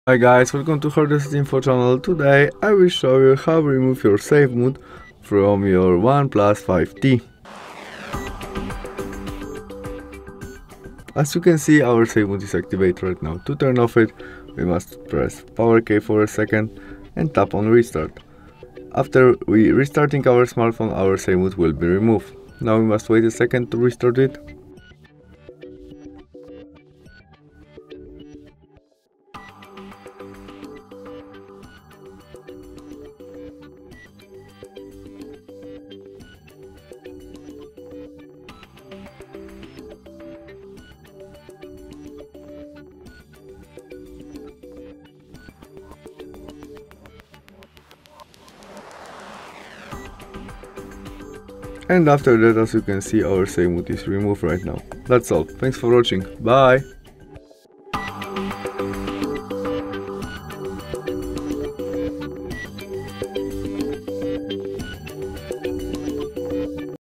Hi guys, welcome to Hardest Info channel. Today I will show you how to remove your save mode from your OnePlus 5T. As you can see, our save mode is activated right now. To turn off it, we must press power key for a second and tap on restart. After restarting our smartphone, our save mode will be removed. Now we must wait a second to restart it. And after that, as you can see, our save mode is removed right now. That's all. Thanks for watching. Bye!